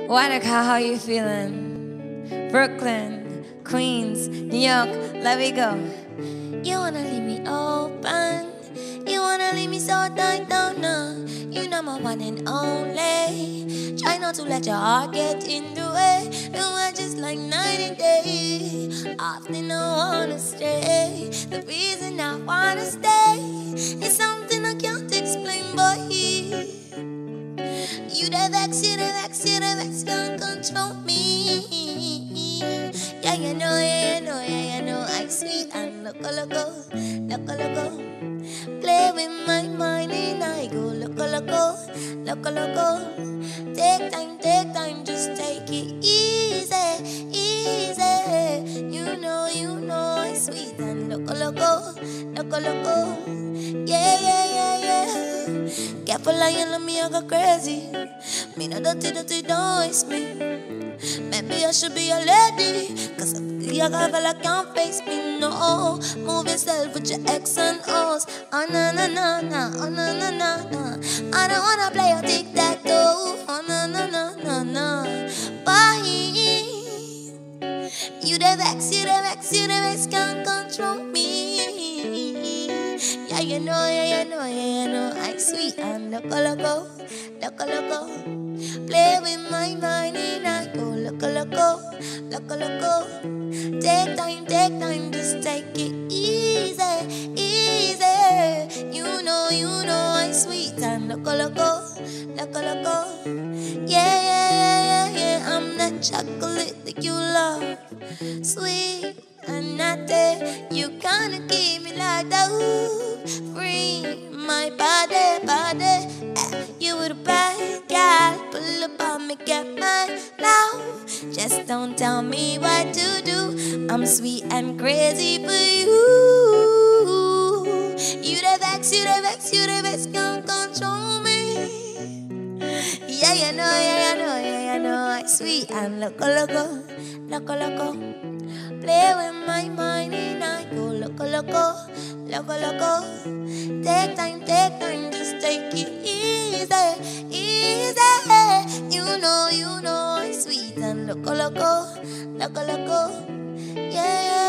Wanaka, how you feeling? Brooklyn, Queens, New York, let me go. You wanna leave me open? You wanna leave me so tight down now? You know my one and only. Try not to let your heart get in the way. You are just like night and day. Often I wanna stay. The reason I wanna stay is something I can't explain, boy. You the vex, can't control me. Yeah, you know, I'm sweet and loco. Play with my mind and I go loco. Take time, just take it easy. You know, I'm sweet and loco. Yeah. Careful, I love me, I go crazy. Me no dirty, don't waste me. Maybe I should be a lady, cause I feel like can't face me, no. Move yourself with your X and O's. Oh, na. Oh, na. I don't wanna play a tic-tac-toe. Oh, na. Bye. You the vex, can't control me. Yeah, you know, I'm sweet and loco. Play with my mind and I go loco. Take time, just take it easy. You know, I'm sweet and loco. Yeah. I'm that chocolate that you love, sweet and nutty. You gonna keep me like that, free my body. You were the bad guy, pull up on me, get my love. Just don't tell me what to do. I'm sweet and crazy for you. You the vex, can't control me. Yeah, you know, I'm sweet and loco. Play with my mind and I go loco. Take time, just take it easy. You know, I'm sweet and loco. Yeah.